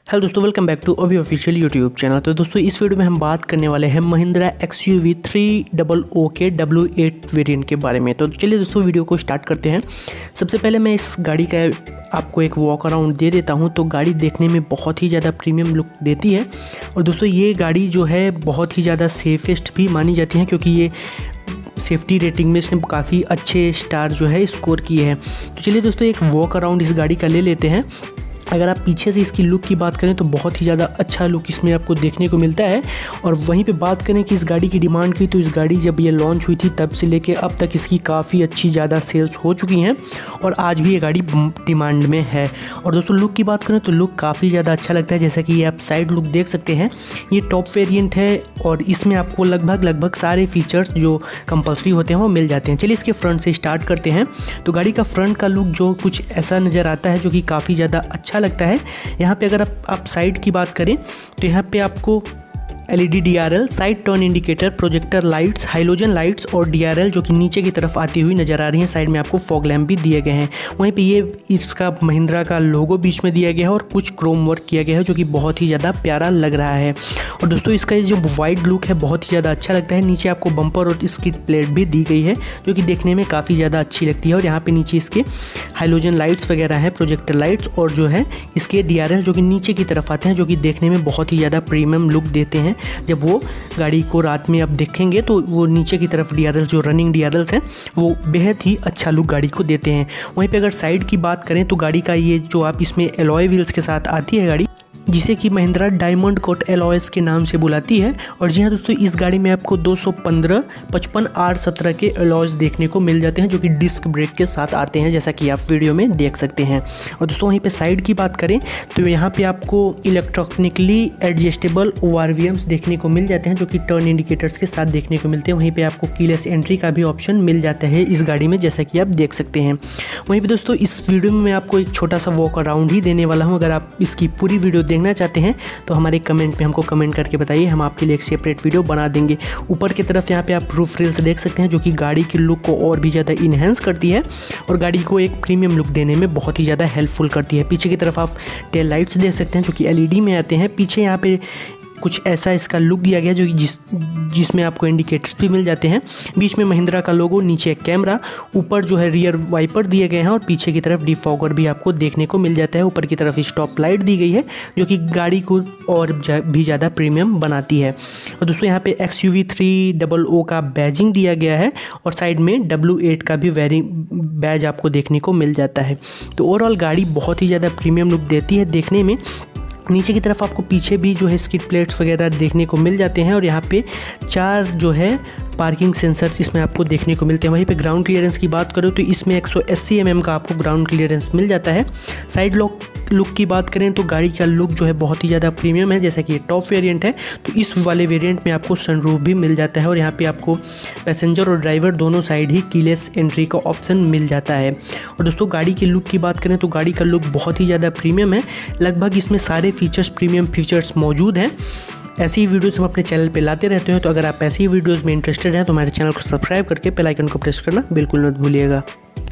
Hello दोस्तों, welcome back to Abhi official YouTube channel. तो दोस्तों इस वीडियो में हम बात करने वाले हैं महिंद्रा XUV 300 के W8 वेरिएंट के बारे में। तो चलिए दोस्तों वीडियो को स्टार्ट करते हैं। सबसे पहले मैं इस गाड़ी का आपको एक वॉक अराउंड दे देता हूं। तो गाड़ी देखने में बहुत ही ज़्यादा प्रीमियम लुक देती है और दोस्तों ये गाड़ी जो है बहुत ही ज़्यादा सेफेस्ट भी मानी जाती है, क्योंकि ये सेफ्टी रेटिंग में इसने काफ़ी अच्छे स्टार जो है स्कोर किए हैं। तो चलिए दोस्तों एक वॉक अराउंड इस गाड़ी का ले लेते हैं। अगर आप पीछे से इसकी लुक की बात करें तो बहुत ही ज़्यादा अच्छा लुक इसमें आपको देखने को मिलता है। और वहीं पे बात करें कि इस गाड़ी की डिमांड की, तो इस गाड़ी जब ये लॉन्च हुई थी तब से लेके अब तक इसकी काफ़ी अच्छी ज़्यादा सेल्स हो चुकी हैं और आज भी ये गाड़ी डिमांड में है। और दोस्तों लुक की बात करें तो लुक काफ़ी ज़्यादा अच्छा लगता है। जैसा कि ये आप साइड लुक देख सकते हैं, ये टॉप वेरियंट है और इसमें आपको लगभग सारे फीचर्स जो कंपल्सरी होते हैं वो मिल जाते हैं। चलिए इसके फ्रंट से स्टार्ट करते हैं। तो गाड़ी का फ्रंट का लुक जो कुछ ऐसा नज़र आता है जो कि काफ़ी ज़्यादा अच्छा लगता है। यहाँ पे अगर आप साइड की बात करें तो यहाँ पे आपको LED DRL, side turn indicator, projector lights, halogen lights और DRL जो कि नीचे की तरफ आती हुई नज़र आ रही हैं। साइड में आपको फॉग लैम्प भी दिए गए हैं। वहीं पे ये इसका महिंद्रा का लोगो बीच में दिया गया है और कुछ क्रोम वर्क किया गया है जो कि बहुत ही ज़्यादा प्यारा लग रहा है। और दोस्तों इसका ये जो वाइड लुक है बहुत ही ज़्यादा अच्छा लगता है। नीचे आपको बम्पर और स्किड प्लेट भी दी गई है जो कि देखने में काफ़ी ज़्यादा अच्छी लगती है। और यहाँ पर नीचे इसके हाइलोजन लाइट्स वगैरह हैं, प्रोजेक्टर लाइट्स और जो है इसके DRL जो कि नीचे की तरफ आते हैं, जो कि देखने में बहुत ही ज़्यादा प्रीमियम लुक देते हैं। जब वो गाड़ी को रात में आप देखेंगे तो वो नीचे की तरफ DRL जो रनिंग DRLs हैं वो बेहद ही अच्छा लुक गाड़ी को देते हैं। वहीं पे अगर साइड की बात करें तो गाड़ी का ये जो आप इसमें एलॉय व्हील्स के साथ आती है गाड़ी, जिसे कि महिंद्रा डायमंड कोट एलॉयस के नाम से बुलाती है। और जी हाँ दोस्तों, इस गाड़ी में आपको 215, 55, 8, 17 के एलॉयस देखने को मिल जाते हैं जो कि डिस्क ब्रेक के साथ आते हैं, जैसा कि आप वीडियो में देख सकते हैं। और दोस्तों वहीं पे साइड की बात करें तो यहाँ पे आपको इलेक्ट्रॉनिकली एडजस्टेबल ORVMs देखने को मिल जाते हैं जो कि टर्न इंडिकेटर्स के साथ देखने को मिलते हैं। वहीं पर आपको कीलेस एंट्री का भी ऑप्शन मिल जाता है इस गाड़ी में, जैसा कि आप देख सकते हैं। वहीं पर दोस्तों इस वीडियो में मैं आपको एक छोटा सा वॉक अराउंड ही देने वाला हूँ। अगर आप इसकी पूरी वीडियो देखना चाहते हैं तो हमारे कमेंट में हमको कमेंट करके बताइए, हम आपके लिए एक सेपरेट वीडियो बना देंगे। ऊपर की तरफ यहाँ पे आप रूफ रेल्स देख सकते हैं जो कि गाड़ी की लुक को और भी ज़्यादा इन्हेंस करती है और गाड़ी को एक प्रीमियम लुक देने में बहुत ही ज़्यादा हेल्पफुल करती है। पीछे की तरफ आप टेल लाइट्स देख सकते हैं जो कि LED में आते हैं। पीछे यहाँ पे कुछ ऐसा इसका लुक दिया गया जो जिसमें आपको इंडिकेटर्स भी मिल जाते हैं। बीच में महिंद्रा का लोगो, नीचे एक कैमरा, ऊपर जो है रियर वाइपर दिए गए हैं और पीछे की तरफ डिफॉगर भी आपको देखने को मिल जाता है। ऊपर की तरफ स्टॉप लाइट दी गई है जो कि गाड़ी को और भी ज़्यादा प्रीमियम बनाती है। और दोस्तों यहाँ पे XUV 300 का बैजिंग दिया गया है और साइड में W8 का भी बैज आपको देखने को मिल जाता है। तो ओवरऑल गाड़ी बहुत ही ज़्यादा प्रीमियम लुक देती है देखने में। नीचे की तरफ आपको पीछे भी जो है स्किड प्लेट्स वगैरह देखने को मिल जाते हैं और यहाँ पे 4 जो है पार्किंग सेंसर्स इसमें आपको देखने को मिलते हैं। वहीं पे ग्राउंड क्लियरेंस की बात करो तो इसमें 180 mm का आपको ग्राउंड क्लियरेंस मिल जाता है। साइड लुक की बात करें तो गाड़ी का लुक जो है बहुत ही ज़्यादा प्रीमियम है। जैसा कि ये टॉप वेरिएंट है तो इस वाले वेरिएंट में आपको सनरूफ भी मिल जाता है और यहाँ पे आपको पैसेंजर और ड्राइवर दोनों साइड ही कीलेस एंट्री का ऑप्शन मिल जाता है। और दोस्तों गाड़ी की लुक की बात करें तो गाड़ी का लुक बहुत ही ज़्यादा प्रीमियम है। लगभग इसमें सारे प्रीमियम फीचर्स मौजूद हैं। ऐसी ही वीडियोस हम अपने चैनल पे लाते रहते हैं। तो अगर आप ऐसी ही वीडियोस में इंटरेस्टेड हैं तो हमारे चैनल को सब्सक्राइब करके बेल आइकन को प्रेस करना बिल्कुल मत भूलिएगा।